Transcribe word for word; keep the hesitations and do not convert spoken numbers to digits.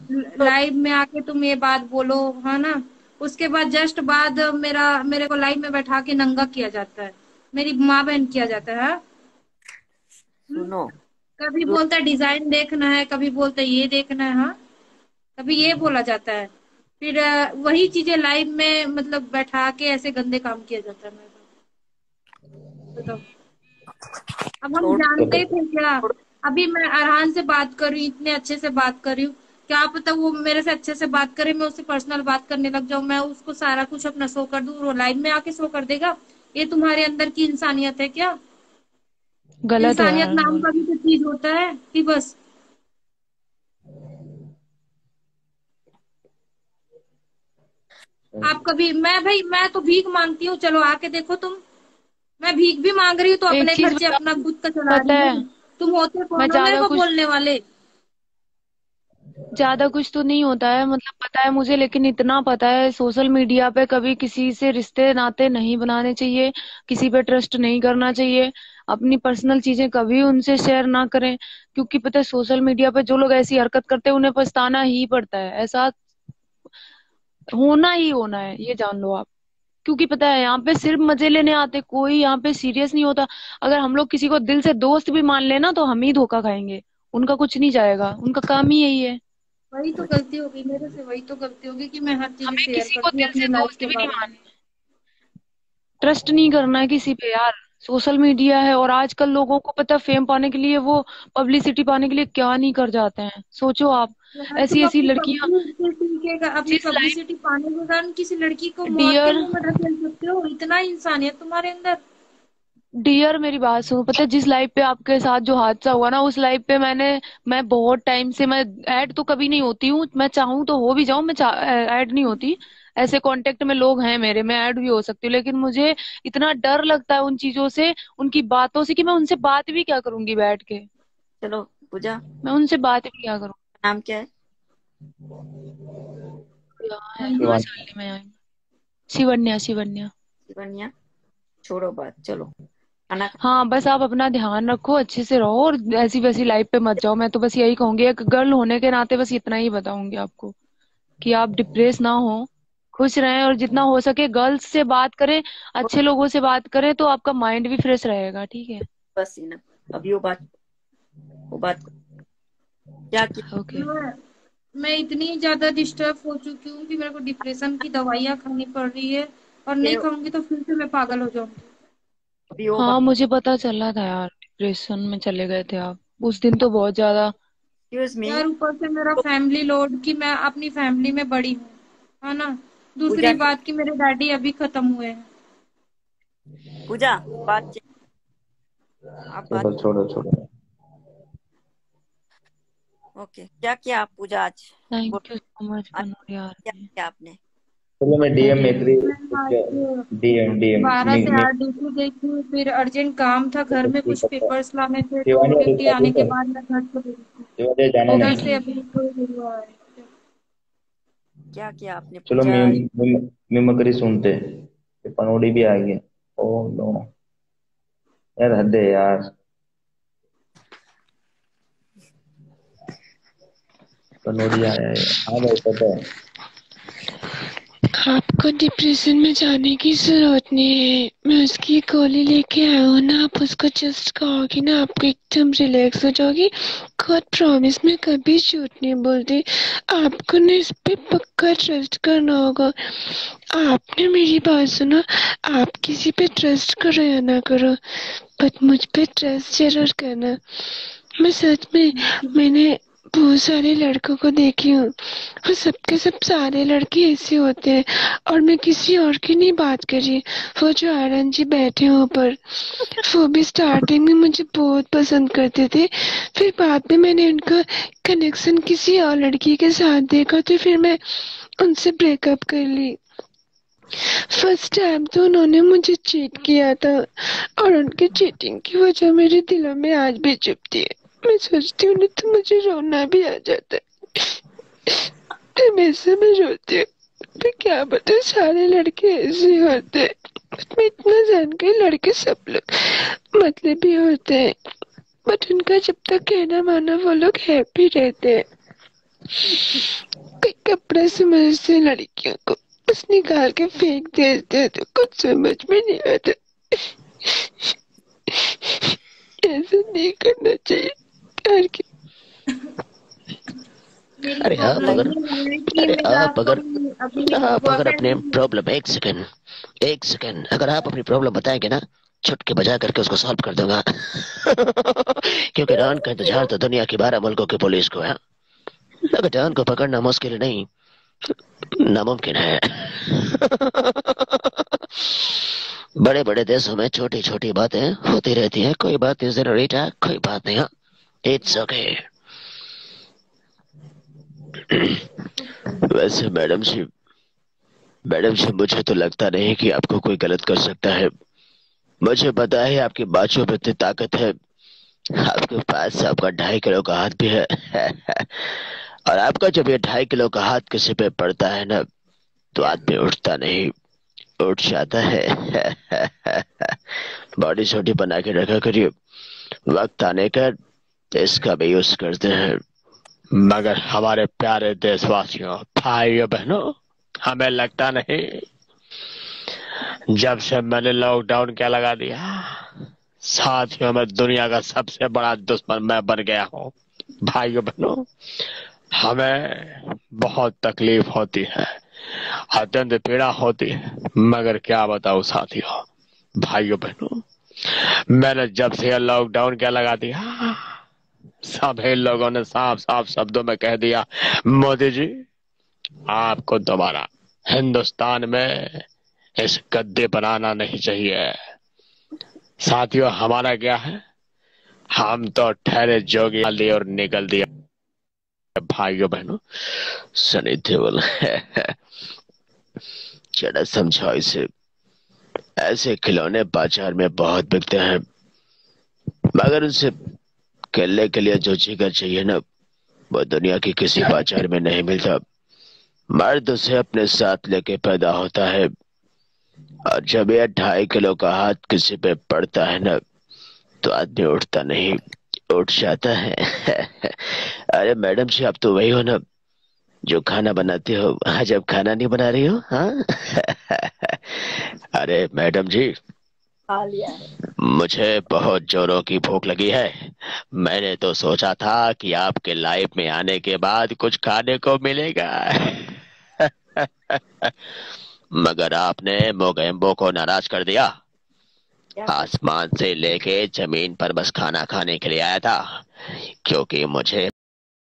Live में आके तुम ये बात बोलो, है ना। उसके बाद जस्ट बाद मेरा मेरे को लाइव में बैठा के नंगा किया जाता है, मेरी माँ बहन किया जाता है। हम्म, सुनो। कभी सुन, बोलता है डिजाइन देखना है, कभी बोलता है ये देखना है, हाँ, कभी ये बोला जाता है। फिर अ, वही चीजें लाइव में मतलब बैठा के ऐसे गंदे काम किया जाता है मेरे साथ। बताओ, अब हम छोड़ जानते थे क्या? छोड़। अभी मैं अरहान से बात कर रही हूँ, इतने अच्छे से बात कर रही हूँ, क्या पता वो मेरे से अच्छे से बात करे, मैं उससे पर्सनल बात करने लग जाऊं, मैं उसको सारा कुछ अपना शो कर दूं, वो लाइव में आके शो कर देगा। ये तुम्हारे अंदर की इंसानियत है क्या? गलत है इंसानियत यार नाम और का भी क्या। तो चीज होता है कि बस आप कभी, मैं भाई मैं तो भीख मांगती हूँ, चलो आके देखो तुम, मैं भीख भी मांग रही हूँ तो एक अपने चीज खर्चे अपना बताऊं, खुद का चला पता रही है, हूँ। तुम होते मैं कौन हो मेरे ज्यादा को कुछ बोलने वाले? ज्यादा कुछ तो नहीं होता है, मतलब पता है मुझे, लेकिन इतना पता है सोशल मीडिया पे कभी किसी से रिश्ते नाते नहीं बनाने चाहिए, किसी पे ट्रस्ट नहीं करना चाहिए, अपनी पर्सनल चीजें कभी उनसे शेयर ना करें। क्योंकि पता है सोशल मीडिया पे जो लोग ऐसी हरकत करते हैं उन्हें पछताना ही पड़ता है, ऐसा होना ही होना है, ये जान लो आप। क्योंकि पता है यहाँ पे सिर्फ मजे लेने आते, कोई यहाँ पे सीरियस नहीं होता। अगर हम लोग किसी को दिल से दोस्त भी मान लेना तो हम ही धोखा खाएंगे, उनका कुछ नहीं जाएगा, उनका काम ही यही है। वही तो गलती होगी मेरे से, वही तो गलती होगी कि मैं हर चीज हमें शेयर किसी को करती हूँ दिल अपने से लाइफ दोस्त के भी नहीं बारे में। मानना, ट्रस्ट नहीं करना है किसी पे यार। सोशल मीडिया है और आजकल लोगों को पता है फेम पाने के लिए वो पब्लिसिटी पाने के लिए क्या नहीं कर जाते हैं, सोचो आप। यार ऐसी तुम ऐसी अपनी लड़कियां पब्लिसिटी के अपनी जिस लाइफ, पब्लिसिटी पाने के कारण किसी लड़की को मौत के डियर मुंह में धकेल सकते हो, इतना इंसानियत तुम्हारे अंदर। डियर मेरी बात सुनो, पता है जिस लाइफ पे आपके साथ जो हादसा हुआ ना, उस लाइफ पे मैंने मैं बहुत टाइम से, मैं ऐड तो कभी नहीं होती हूँ, मैं चाहूँ तो हो भी जाऊं, मैं ऐड नहीं होती। ऐसे कांटेक्ट में लोग हैं मेरे, मैं ऐड भी हो सकती हूँ, लेकिन मुझे इतना डर लगता है उन चीजों से, उनकी बातों से, कि मैं उनसे बात भी क्या करूंगी बैठ के। चलो पूजा, मैं उनसे बात भी क्या करूँ। नाम क्या है? यहाँ है हाँ, वैशाली में यहाँ। शिवन्या, शिवन्या। शिवन्या। छोड़ो बात, चलो खाना खा। हाँ बस आप अपना ध्यान रखो, अच्छे से रहो और ऐसी वैसी लाइफ पे मत जाओ। मैं तो बस यही कहूंगी, एक गर्ल होने के नाते बस इतना ही बताऊंगी आपको, कि आप डिप्रेस ना हो, खुश रहें, और जितना हो सके गर्ल्स से बात करें, अच्छे लोगों से बात करें, तो आपका माइंड भी फ्रेश रहेगा, ठीक है। बस इनफ। अभी वो बात वो बात क्या किया? ओके। मैं मैं इतनी ज्यादा डिस्टर्ब हो चुकी हूँ कि मेरे को डिप्रेशन की दवाइयाँ खानी पड़ रही है, और नहीं खाऊंगी तो फिर से मैं पागल हो जाऊंगी। अभी वो बात। हाँ मुझे पता चला था यार, डिप्रेशन में चले गए थे आप उस दिन तो बहुत ज्यादा। Excuse me. यार ऊपर से मेरा फैमिली लोड कि मैं अपनी फैमिली में बड़ी हूँ, है ना। पूजा दूसरी की बात कि मेरे डैडी अभी खत्म हुए हैं। पूजा बात चेक- आप बात। छोड़ो छोड़ो छोड़ो। ओके, क्या किया आप पूजा आज? बोल। थैंक यू सो मच आज बनोरी यार। क्या किया आपने? चलो मैं डीएम में अरे मैं डीएम डीएम बारह मी से मी आठ ड्यूटी गई थी, फिर अर्जेंट काम था घर में, कुछ पेपर्स लाने थे, तो शिवानी और ड्यूटी इसका आने कुछ के है बाद मैं घर चली गई थी। शिवानी जाना ओके घर नहीं। से ठीक अभी है। कोई हुआ है। क्या किया आपने चलो पूजा? मी मी मिमिक्री सुनते हैं। ये पनौड़ी भी आ गया। ओ नो, यार हद है यार। पनौड़ी आया है। हाँ भाई पता है। आपको डिप्रेशन में जाने की जरूरत नहीं है, मैं उसकी गोली लेके आया हूँ ना, आप उसको जस्ट खाओगी ना, आपको एकदम रिलैक्स हो जाओगी। गॉड प्रॉमिस, मैं कभी झूठ नहीं बोलती। आपको ना इस पे पक्का ट्रस्ट करना होगा। आपने मेरी बात सुनो, आप किसी पे ट्रस्ट करो या ना करो, बट मुझ पे ट्रस्ट जरूर करना। मैं सच में, मैंने बहुत सारे लड़कों को देखी हूँ, और सबके सब सारे लड़के ऐसे होते हैं। और मैं किसी और की नहीं बात कर रही, वो जो आर्यन जी बैठे हैं ऊपर, वो भी स्टार्टिंग में मुझे बहुत पसंद करते थे, फिर बाद में मैंने उनका कनेक्शन किसी और लड़की के साथ देखा, तो फिर मैं उनसे ब्रेकअप कर ली। फर्स्ट टाइम तो उन्होंने मुझे चीट किया था, और उनकी चीटिंग की वजह मेरे दिलों में आज भी चुभती है। मैं सोचती हूँ ना तो मुझे रोना भी आ जाता है, हमेशा मैं रोती हूँ। पर क्या बताऊँ, सारे लड़के ऐसे होते हैं। बट मैं इतना जान गई, लड़के सब लोग मतलबी होते हैं, बट उनका जब तक कहना माना वो लोग हैप्पी रहते हैं। कोई कपड़ा समझते लड़कियों को बस निकाल के फेंक देते हैं तो कुछ समझ में नहीं आता। ऐसा नहीं करना चाहिए प्यार की। मेरी अरे आप प्रॉब्लम अगर ये है कि अरे मेरा आप अगर कोई अभी आप अगर अपने बॉयफ्रेंड प्रॉब्लम एक सेकंड एक सेकंड अगर आप अपनी प्रॉब्लम बताएंगे ना, छुटके बजा करके उसको सॉल्व कर दूंगा। क्योंकि डॉन का इंतजार तो दुनिया की बारह मुल्कों की पुलिस को है, मगर डॉन को पकड़ना मुश्किल नहीं, नामुमकिन है। बड़े बड़े देशों में छोटी छोटी बातें होती रहती हैं, कोई बात नहीं जरूरी था, कोई बात नहीं, इट्स ओके। वैसे मैडम जी मैडम जी मुझे तो लगता नहीं कि आपको कोई गलत कर सकता है। मुझे पता है आपकी बातों में इतनी ताकत है, आपके पास आपका ढाई किलो का हाथ भी है। और आपका जब ये ढाई किलो का हाथ किसी पे पड़ता है ना, तो आदमी उठता नहीं, उठ जाता है। बॉडी छोटी बना के रखा करिए, वक्त आने का इसका भी यूज करते हैं। मगर हमारे प्यारे देशवासियों, भाइयों बहनों, हमें लगता नहीं, जब से मैंने लॉकडाउन क्या लगा दिया, साथियों में दुनिया का सबसे बड़ा दुश्मन मैं बन गया हूँ। भाइयों बहनों, हमें बहुत तकलीफ होती है, अत्यंत पीड़ा होती है, मगर क्या बताऊं साथियों, भाइयों बहनों, मैंने जब से लॉकडाउन क्या लगा दिया, सभी लोगों ने साफ साफ शब्दों में कह दिया, मोदी जी आपको दोबारा हिंदुस्तान में इस गद्दे बनाना नहीं चाहिए। साथियों, हमारा क्या है, हम तो ठहरे जोगी लिए और निकल दिया। भाइयों बहनों, सनी देओल जरा समझाओ इसे, ऐसे खिलौने बाजार में बहुत बिकते हैं, मगर उनसे खेलने के लिए जो जिगर चाहिए ना, वो दुनिया की किसी बाजार में नहीं मिलता। मर्द उसे अपने साथ लेके पैदा होता है, और जब यह ढाई किलो का हाथ किसी पे पड़ता है ना, तो आदमी उठता नहीं, उठ जाता है। अरे मैडम जी, आप तो वही हो ना जो खाना बनाते हो, आज आप खाना नहीं बना रही हो? हाँ। अरे मैडम जी, खा लिया है। मुझे बहुत जोरों की भूख लगी है। मैंने तो सोचा था कि आपके लाइफ में आने के बाद कुछ खाने को मिलेगा। मगर आपने मोगेम्बो को नाराज कर दिया। क्या कर आसमान से लेके जमीन पर बस खाना खाने के लिए आया था, क्योंकि मुझे